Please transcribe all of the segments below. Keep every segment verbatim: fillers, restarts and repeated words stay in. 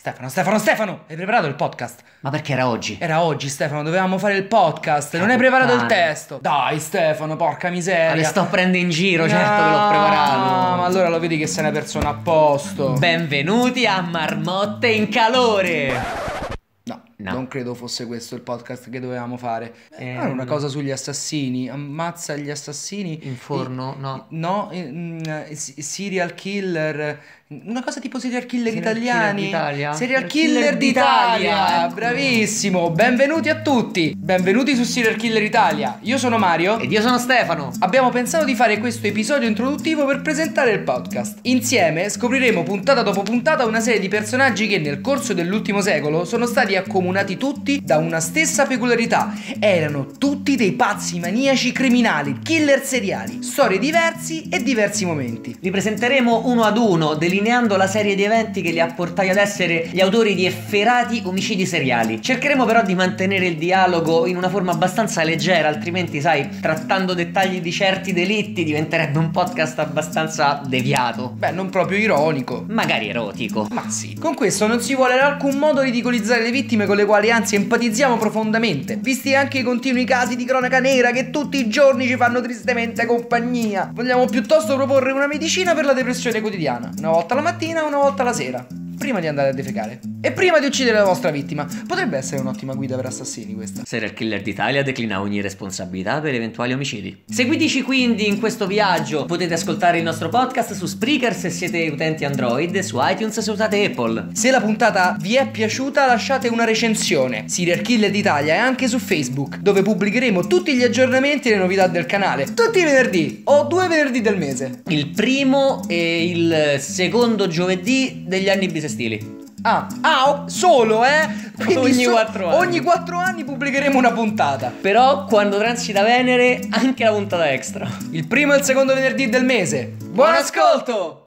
Stefano, Stefano, Stefano, hai preparato il podcast? Ma perché era oggi? Era oggi, Stefano, dovevamo fare il podcast. Non hai preparato il testo. Dai, Stefano, porca miseria. Ma le sto prendendo in giro, certo che l'ho preparato. No, ma allora lo vedi che sei una persona a posto. Benvenuti a Marmotte in calore. No, No. non credo fosse questo il podcast che dovevamo fare. Eh, Era una no. cosa sugli assassini. Ammazza gli assassini. In forno? I- No. No, eh, mm, eh, s- serial killer. Una cosa tipo serial killer Serial italiani. killer d'Italia? Serial Serial killer killer d'Italia. d'Italia, ecco. Bravissimo. Benvenuti a tutti. Benvenuti su Serial Killer Italia. Io sono Mario. Ed io sono Stefano. Abbiamo pensato di fare questo episodio introduttivo per presentare il podcast. Insieme scopriremo puntata dopo puntata una serie di personaggi che nel corso dell'ultimo secolo sono stati accomunati tutti da una stessa peculiarità. Erano tutti dei pazzi maniaci criminali, killer seriali, storie diversi e diversi momenti. Li presenteremo uno ad uno, delineando la serie di eventi che li ha portati ad essere gli autori di efferati omicidi seriali. Cercheremo però di mantenere il dialogo in una forma abbastanza leggera, altrimenti, sai, trattando dettagli di certi delitti diventerebbe un podcast abbastanza deviato. Beh, non proprio ironico. Magari erotico. Ma sì. Con questo non si vuole in alcun modo ridicolizzare le vittime con le quali anzi empatizziamo profondamente, visti anche i continui casi di cronaca nera che tutti i giorni ci fanno tristemente compagnia. Vogliamo piuttosto proporre una medicina per la depressione quotidiana, una volta la mattina e una volta la sera, prima di andare a defecare e prima di uccidere la vostra vittima. Potrebbe essere un'ottima guida per assassini questa. Serial Killer d'Italia declina ogni responsabilità per eventuali omicidi. Seguiteci quindi in questo viaggio. Potete ascoltare il nostro podcast su Spreaker se siete utenti Android e su iTunes se usate Apple. Se la puntata vi è piaciuta lasciate una recensione. Serial Killer d'Italia è anche su Facebook, dove pubblicheremo tutti gli aggiornamenti e le novità del canale, tutti i venerdì o due venerdì del mese. Il primo e il secondo giovedì degli anni bisestili. Ah, ah, oh, solo, eh? Quindi Ogni quattro anni. Ogni quattro anni pubblicheremo una puntata. Però quando transita Venere anche la puntata extra. Il primo e il secondo venerdì del mese. Buon ascolto!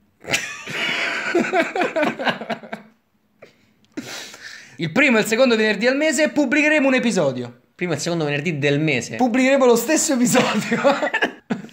Il primo e il secondo venerdì al mese pubblicheremo un episodio. Primo e il secondo venerdì del mese. Pubblicheremo lo stesso episodio.